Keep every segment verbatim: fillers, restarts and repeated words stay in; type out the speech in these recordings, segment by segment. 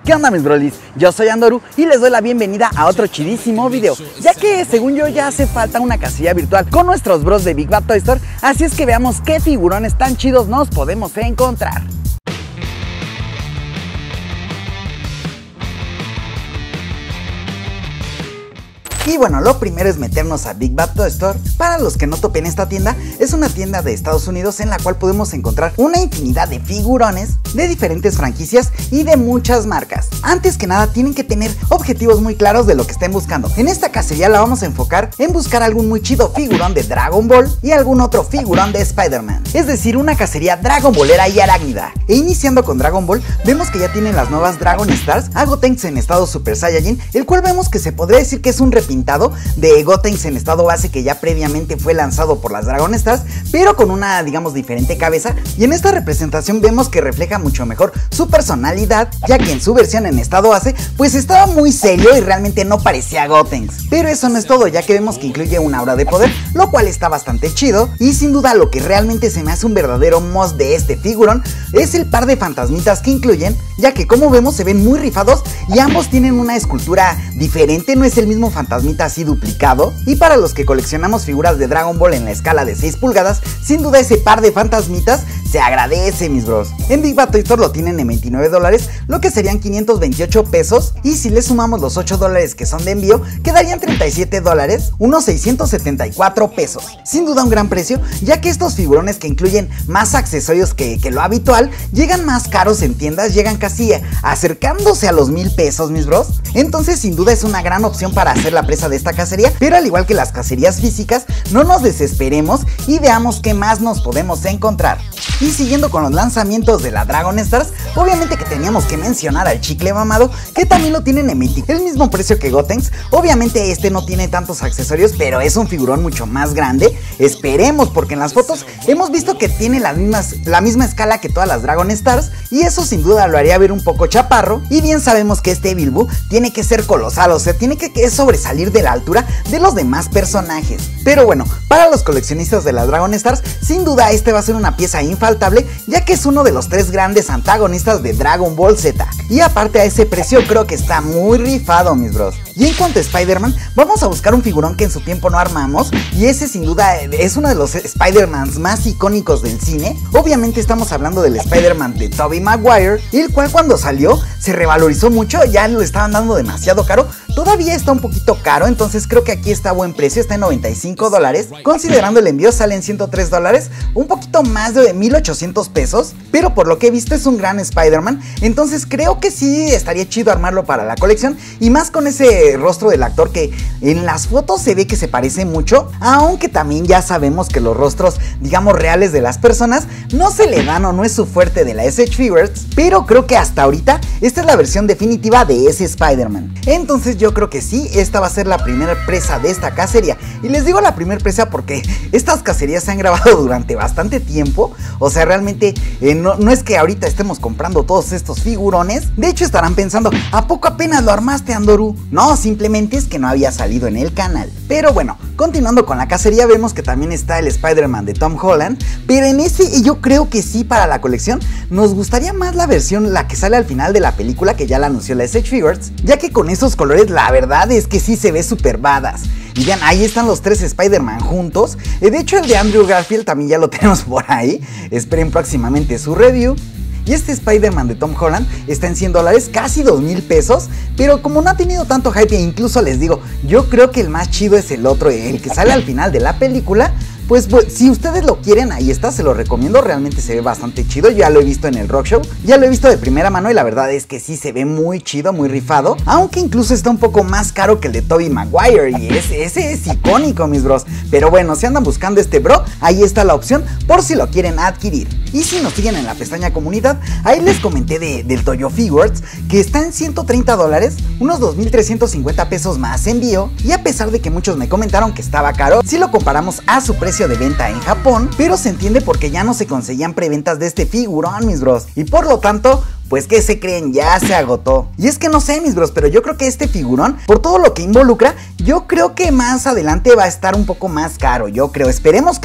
¿Qué onda, mis brolis? Yo soy Andoru y les doy la bienvenida a otro chidísimo video, ya que según yo ya hace falta una casilla virtual con nuestros bros de Big Bad Toy Store, así es que veamos qué figurones tan chidos nos podemos encontrar. Y bueno, lo primero es meternos a Big Bad Toy Store. Para los que no topen esta tienda, es una tienda de Estados Unidos en la cual podemos encontrar una infinidad de figurones de diferentes franquicias y de muchas marcas. Antes que nada, tienen que tener objetivos muy claros de lo que estén buscando. En esta cacería la vamos a enfocar en buscar algún muy chido figurón de Dragon Ball y algún otro figurón de Spider-Man. Es decir, una cacería Dragon Ballera y arácnida. E iniciando con Dragon Ball, vemos que ya tienen las nuevas Dragon Stars a Gotenks en estado Super Saiyajin, el cual vemos que se podría decir que es un repintado de Gotenks en estado base que ya previamente fue lanzado por las Dragon Stars, pero con una, digamos, diferente cabeza. Y en esta representación vemos que refleja mucho mejor su personalidad, ya que en su versión en estado base pues estaba muy serio y realmente no parecía Gotenks. Pero eso no es todo, ya que vemos que incluye una aura de poder, lo cual está bastante chido. Y sin duda lo que realmente se me hace un verdadero must de este figurón es el par de fantasmitas que incluyen, ya que como vemos se ven muy rifados y ambos tienen una escultura diferente, no es el mismo fantasmita así duplicado. Y para los que coleccionamos figuras de Dragon Ball en la escala de seis pulgadas, sin duda ese par de fantasmitas se agradece, mis bros. En Big Bad Toy Store lo tienen en veintinueve dólares, lo que serían quinientos veintiocho pesos, y si le sumamos los ocho dólares que son de envío, quedarían treinta y siete dólares, unos seiscientos setenta y cuatro pesos. Sin duda un gran precio, ya que estos figurones que incluyen más accesorios que, que lo habitual, llegan más caros en tiendas, llegan casi acercándose a los mil pesos, mis bros. Entonces sin duda es una gran opción para hacer la presa de esta cacería, pero al igual que las cacerías físicas, no nos desesperemos y veamos qué más nos podemos encontrar. Y siguiendo con los lanzamientos de la Dragon Stars, obviamente que teníamos que mencionar al chicle mamado, que también lo tienen en Mythic, el mismo precio que Gotenks. Obviamente este no tiene tantos accesorios, pero es un figurón mucho más grande, esperemos, porque en las fotos hemos visto que tiene las mismas, la misma escala que todas las Dragon Stars, y eso sin duda lo haría ver un poco chaparro. Y bien sabemos que este Evil Boo tiene que ser colosal, o sea, tiene que, que sobresalir de la altura de los demás personajes. Pero bueno, para los coleccionistas de las Dragon Stars, sin duda este va a ser una pieza infaltable, ya que es uno de los tres grandes antagonistas de Dragon Ball Z. Y aparte a ese precio creo que está muy rifado, mis bros. Y en cuanto a Spider-Man, vamos a buscar un figurón que en su tiempo no armamos, y ese sin duda es uno de los Spider-Mans más icónicos del cine. Obviamente estamos hablando del Spider-Man de Tobey Maguire, el cual cuando salió se revalorizó mucho, ya lo estaban dando demasiado caro. Todavía está un poquito caro, entonces creo que aquí está a buen precio, está en noventa y cinco dólares. Considerando el envío sale en ciento tres dólares, un poquito más de mil ochocientos pesos, pero por lo que he visto es un gran Spider-Man, entonces creo que sí estaría chido armarlo para la colección, y más con ese rostro del actor que en las fotos se ve que se parece mucho, aunque también ya sabemos que los rostros, digamos, reales de las personas no se le dan o no es su fuerte de la S H Figures, pero creo que hasta ahorita esta es la versión definitiva de ese Spider-Man. Entonces yo creo que sí, esta va a ser la primera presa de esta cacería, y les digo la primera presa porque estas cacerías se han grabado durante bastante tiempo, o sea, realmente eh, no, no es que ahorita estemos comprando todos estos figurones. De hecho estarán pensando, ¿a poco apenas lo armaste, Andoru? No, simplemente es que no había salido en el canal. Pero bueno, continuando con la cacería, vemos que también está el Spider-Man de Tom Holland, pero en ese y yo creo que sí, para la colección nos gustaría más la versión, la que sale al final de la película, que ya la anunció la S H Figures, ya que con esos colores la verdad es que sí se ve super badass. Y vean, ahí están los tres Spider-Man juntos. De hecho el de Andrew Garfield también ya lo tenemos por ahí, esperen próximamente su review. Y este Spider-Man de Tom Holland está en cien dólares, casi dos mil pesos, pero como no ha tenido tanto hype, e incluso les digo, yo creo que el más chido es el otro, el que sale al final de la película. Pues, pues si ustedes lo quieren, ahí está, se lo recomiendo, realmente se ve bastante chido. Yo ya lo he visto en el Rock Show, ya lo he visto de primera mano y la verdad es que sí se ve muy chido, muy rifado, aunque incluso está un poco más caro que el de Tobey Maguire, y ese, ese es icónico, mis bros. Pero bueno, si andan buscando este bro, ahí está la opción por si lo quieren adquirir. Y si nos siguen en la pestaña comunidad, ahí les comenté de, del Toyo Figures, que está en ciento treinta dólares, unos dos mil trescientos cincuenta pesos más envío, y a pesar de que muchos me comentaron que estaba caro, si lo comparamos a su precio de venta en Japón, pero se entiende porque ya no se conseguían preventas de este figurón, mis bros, y por lo tanto, pues ¿qué se creen? Ya se agotó. Y es que no sé, mis bros, pero yo creo que este figurón, por todo lo que involucra, yo creo que más adelante va a estar un poco más caro, yo creo, esperemos que no,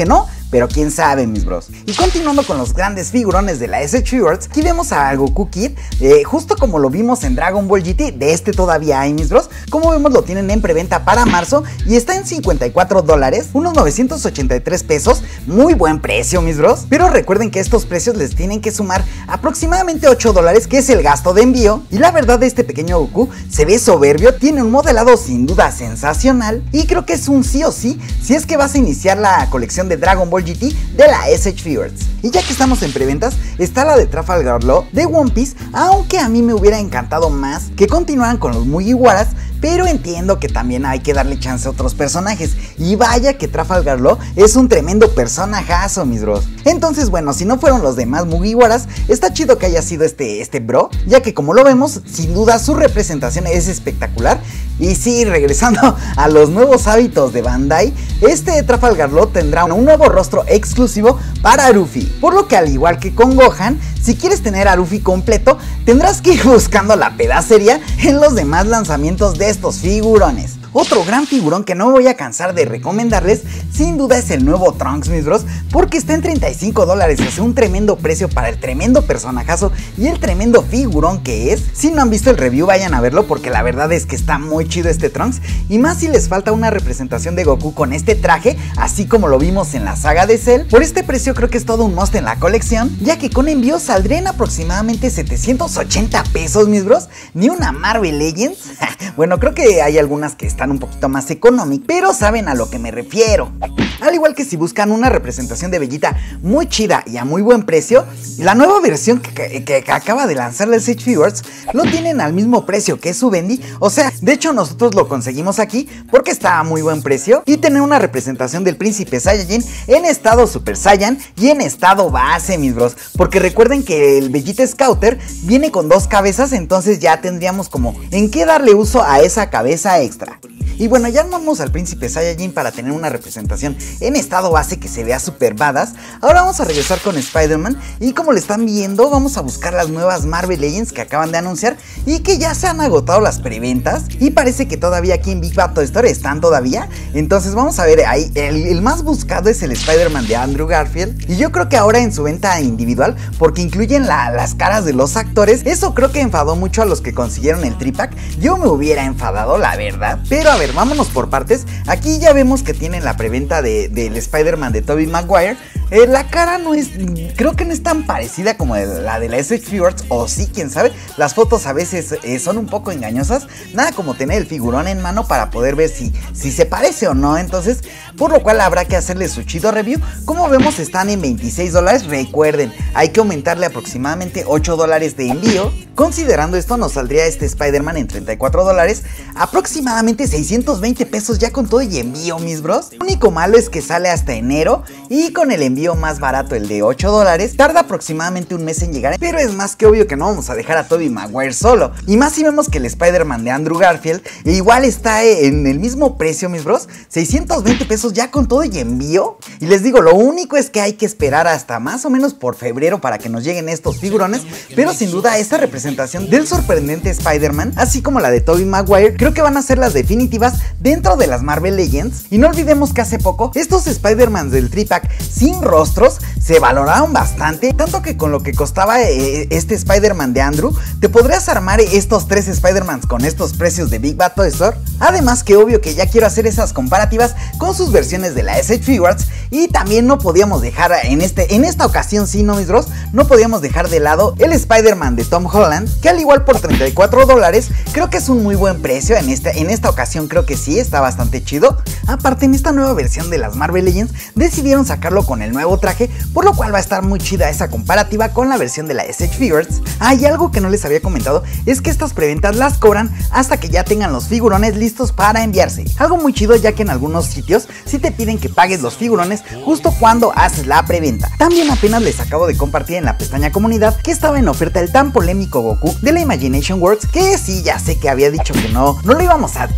pero quién sabe, mis bros. Y continuando con los grandes figurones de la S H Figures, aquí vemos a Goku Kid, eh, justo como lo vimos en Dragon Ball G T, de este todavía hay, mis bros. Como vemos lo tienen en preventa para marzo y está en cincuenta y cuatro dólares, unos novecientos ochenta y tres pesos, muy buen precio, mis bros. Pero recuerden que estos precios les tienen que sumar aproximadamente ocho dólares, que es el gasto de envío. Y la verdad, este pequeño Goku se ve soberbio, tiene un modelado sin duda sensacional y creo que es un sí o sí si es que vas a iniciar la colección de Dragon Ball G T de la S H Figures. Y ya que estamos en preventas, está la de Trafalgar Law de One Piece, aunque a mí me hubiera encantado más que continuaran con los Mugiwaras, pero entiendo que también hay que darle chance a otros personajes, y vaya que Trafalgar Law es un tremendo personajazo, mis bros. Entonces bueno, si no fueron los demás Mugiwaras, está chido que haya sido este, este bro, ya que como lo vemos, sin duda su representación es espectacular. Y sí, regresando a los nuevos hábitos de Bandai, este Trafalgar Law tendrá un nuevo rostro exclusivo para Luffy, por lo que al igual que con Gohan, si quieres tener a Luffy completo, tendrás que ir buscando la pedacería en los demás lanzamientos de estos figurones. Otro gran figurón que no me voy a cansar de recomendarles, sin duda es el nuevo Trunks, mis bros, porque está en treinta y cinco dólares, o sea, un tremendo precio para el tremendo personajazo y el tremendo figurón que es. Si no han visto el review, vayan a verlo, porque la verdad es que está muy chido este Trunks, y más si les falta una representación de Goku con este traje, así como lo vimos en la saga de Cell. Por este precio creo que es todo un must en la colección, ya que con envío saldrían aproximadamente setecientos ochenta pesos, mis bros. Ni una Marvel Legends. Bueno, creo que hay algunas que están un poquito más económicas, pero saben a lo que me refiero. Al igual que si buscan una representación de Vegeta muy chida y a muy buen precio, la nueva versión que, que, que acaba de lanzar la S H Figures lo tienen al mismo precio que su Bendy. O sea, de hecho nosotros lo conseguimos aquí porque está a muy buen precio y tener una representación del príncipe Saiyajin en estado Super Saiyan y en estado base, mis bros. Porque recuerden que el Vegeta Scouter viene con dos cabezas, entonces ya tendríamos como en qué darle uso a esa cabeza extra. Y bueno, ya armamos al príncipe Saiyajin para tener una representación en estado base que se vea super badass. Ahora vamos a regresar con Spider-Man y como le están viendo, vamos a buscar las nuevas Marvel Legends que acaban de anunciar y que ya se han agotado las preventas y parece que todavía aquí en Big Bad Toy Store están todavía. Entonces vamos a ver ahí, el, el más buscado es el Spider-Man de Andrew Garfield, y yo creo que ahora en su venta individual, porque incluyen la, las caras de los actores, eso creo que enfadó mucho a los que consiguieron el tripack. Yo me hubiera enfadado, la verdad, pero a ver, vámonos por partes. Aquí ya vemos que tienen la preventa de, del Spider-Man de Tobey Maguire. Eh, la cara no es, creo que no es tan parecida como de la de la S H Figures, o sí, quién sabe. Las fotos a veces eh, son un poco engañosas. Nada como tener el figurón en mano para poder ver si, si se parece o no. Entonces, por lo cual habrá que hacerle su chido review. Como vemos, están en veintiséis dólares. Recuerden, hay que aumentarle aproximadamente ocho dólares de envío. Considerando esto, nos saldría este Spider-Man en treinta y cuatro dólares, aproximadamente seiscientos veinte pesos ya con todo y envío, mis bros. Lo único malo es que sale hasta enero, y con el envío más barato, el de ocho dólares, tarda aproximadamente un mes en llegar. Pero es más que obvio que no vamos a dejar a Tobey Maguire solo, y más si vemos que el Spider-Man de Andrew Garfield igual está en el mismo precio, mis bros, seiscientos veinte pesos ya con todo y envío. Y les digo, lo único es que hay que esperar hasta más o menos por febrero para que nos lleguen estos figurones, pero sin duda esta representación del sorprendente Spider-Man, así como la de Tobey Maguire, creo que van a ser las definitivas dentro de las Marvel Legends. Y no olvidemos que hace poco estos Spider-Man del tripack sin rostros se valoraron bastante, tanto que con lo que costaba eh, este Spider-Man de Andrew, te podrías armar estos tres Spider-Mans con estos precios de Big Bad Toy Store. Además que obvio que ya quiero hacer esas comparativas con sus versiones de la S H Figures, y también no podíamos dejar en, este, en esta ocasión, sí, no, mis bros, no podíamos dejar de lado el Spider-Man de Tom Holland, que al igual por treinta y cuatro dólares, creo que es un muy buen precio. En esta, en esta ocasión creo que sí, está bastante chido. Aparte, en esta nueva versión de las Marvel Legends decidieron sacarlo con el nuevo traje, por lo cual va a estar muy chida esa comparativa con la versión de la S H Figures. Ah, y algo que no les había comentado es que estas preventas las cobran hasta que ya tengan los figurones listos para enviarse. Algo muy chido, ya que en algunos sitios sí te piden que pagues los figurones justo cuando haces la preventa. También apenas les acabo de compartir en la pestaña comunidad que estaba en oferta el tan polémico Goku de la Imagination Works, que sí, ya sé que había dicho que no, no lo íbamos a adquirir por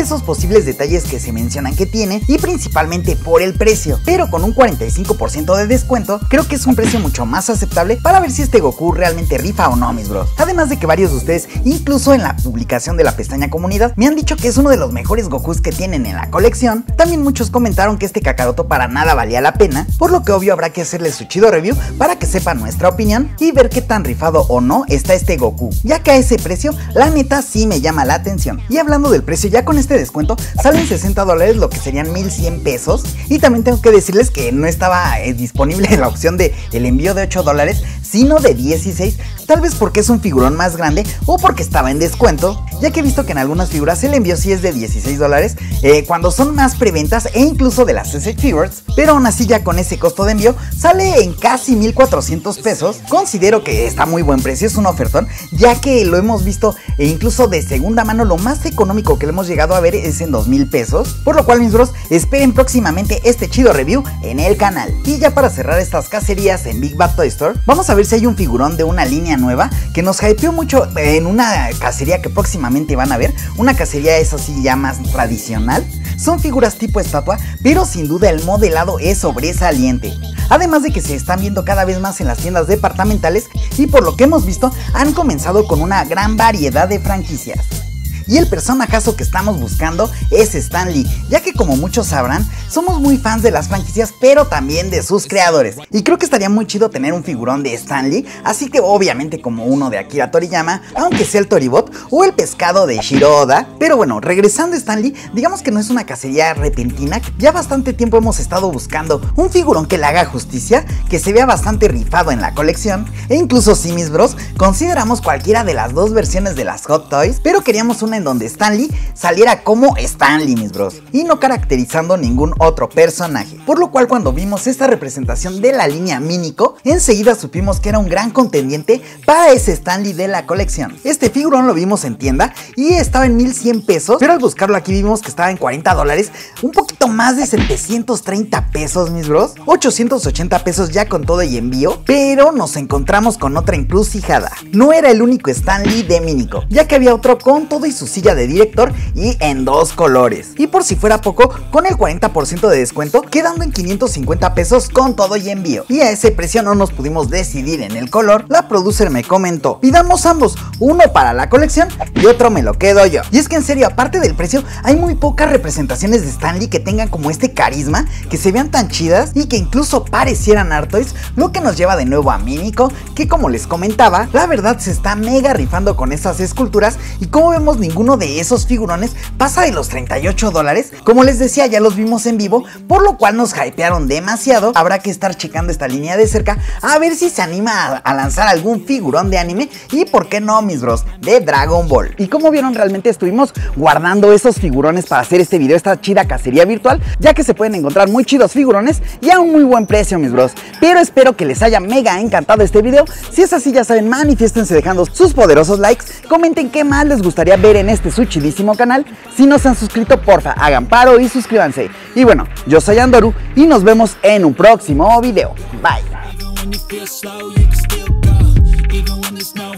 esos posibles detalles que se mencionan que tiene y principalmente por el precio, pero con un cuarenta y cinco por ciento de descuento creo que es un precio mucho más aceptable para ver si este Goku realmente rifa o no, mis bros. Además de que varios de ustedes, incluso en la publicación de la pestaña comunidad, me han dicho que es uno de los mejores Gokus que tienen en la colección. También muchos comentaron que este Kakaroto para nada valía la pena, por lo que obvio habrá que hacerle su chido review para que sepan nuestra opinión y ver qué tan rifado o no está este Goku, ya que a ese precio la neta sí me llama la atención. Y hablando del precio, ya con este descuento salen sesenta dólares, lo que serían mil cien pesos, y también tengo que decirles que no estaba eh, disponible la opción de el envío de ocho dólares, sino de dieciséis, tal vez porque es un figurón más grande o porque estaba en descuento, ya que he visto que en algunas figuras el envío sí es de dieciséis dólares eh, cuando son más preventas e incluso de las S H Figures, pero aún así ya con ese costo de envío sale en casi mil cuatrocientos pesos. Considero que está muy buen precio, es un ofertón, ya que lo hemos visto e incluso de segunda mano lo más económico que le hemos llegado a ver es en dos mil pesos, por lo cual mis bros, esperen próximamente este chido review en el canal. Y ya para cerrar estas cacerías en Big Bad Toy Store, vamos a ver si hay un figurón de una línea nueva que nos hypeó mucho en una cacería que próximamente van a ver, una cacería es así ya más tradicional. Son figuras tipo estatua, pero sin duda el modelado es sobresaliente. Además de que se están viendo cada vez más en las tiendas departamentales y por lo que hemos visto han comenzado con una gran variedad de franquicias. Y el personajazo que estamos buscando es Stan Lee, ya que como muchos sabrán, somos muy fans de las franquicias, pero también de sus creadores. Y creo que estaría muy chido tener un figurón de Stan Lee, así que obviamente como uno de Akira Toriyama, aunque sea el Toribot o el pescado de Shiro Oda. Pero bueno, regresando a Stan Lee, digamos que no es una cacería repentina, ya bastante tiempo hemos estado buscando un figurón que le haga justicia, que se vea bastante rifado en la colección, e incluso si mis bros, consideramos cualquiera de las dos versiones de las Hot Toys, pero queríamos una en donde Stan Lee saliera como Stan Lee, mis bros, y no caracterizando ningún otro personaje, por lo cual cuando vimos esta representación de la línea Minico, enseguida supimos que era un gran contendiente para ese Stan Lee de la colección. Este figurón lo vimos en tienda y estaba en mil cien pesos, pero al buscarlo aquí vimos que estaba en cuarenta dólares, un poquito más de setecientos treinta pesos, mis bros, ochocientos ochenta pesos ya con todo y envío, pero nos encontramos con otra encrucijada. No era el único Stan Lee de Minico, ya que había otro con todo y su silla de director y en dos colores. Y por si fuera poco, con el cuarenta por ciento de descuento, quedando en quinientos cincuenta pesos con todo y envío. Y a ese precio no nos pudimos decidir en el color. La producer me comentó, pidamos ambos, uno para la colección y otro me lo quedo yo. Y es que en serio, aparte del precio, hay muy pocas representaciones de Stan Lee que tengan como este carisma, que se vean tan chidas y que incluso parecieran Art Toys, lo que nos lleva de nuevo a Minico, que como les comentaba, la verdad se está mega rifando con esas esculturas y como vemos ninguno de esos figurones pasa de los treinta y ocho dólares. Como les decía, ya los vimos en vivo, por lo cual nos hypearon demasiado. Habrá que estar checando esta línea de cerca a ver si se anima a, a lanzar algún figurón de anime y por qué no, mis bros, de Dragon Ball. Y como vieron, realmente estuvimos guardando esos figurones para hacer este video, esta chida cacería virtual, ya que se pueden encontrar muy chidos figurones y a un muy buen precio, mis bros. Pero espero que les haya mega encantado este video. Si es así, ya saben, manifiéstense dejando sus poderosos likes, comenten qué más les gustaría ver en este su chidísimo canal. Si no se han suscrito, porfa, hagan paro y suscríbanse. Y bueno, yo soy Andoru y nos vemos en un próximo video. Bye.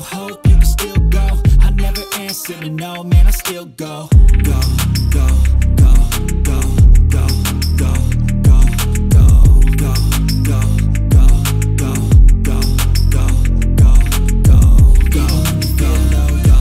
No, man, I still go, go, go.